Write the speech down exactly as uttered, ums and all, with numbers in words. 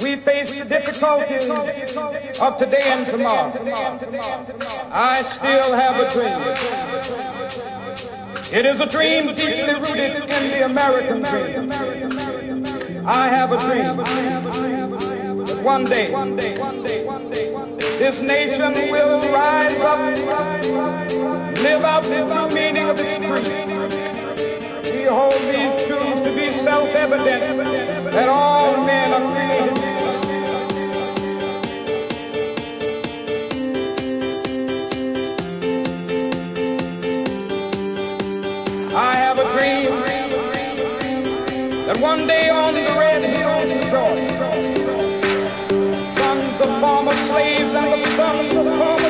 We face the difficulties of today and tomorrow. I still have a dream. It is a dream deeply rooted in the American dream. I have a dream that one day this nation will rise up, live out the true meaning of its creed. We hold these truths to be self-evident that all men are created. I have a dream that one day on the red hills of Georgia, sons of former slaves and the sons of former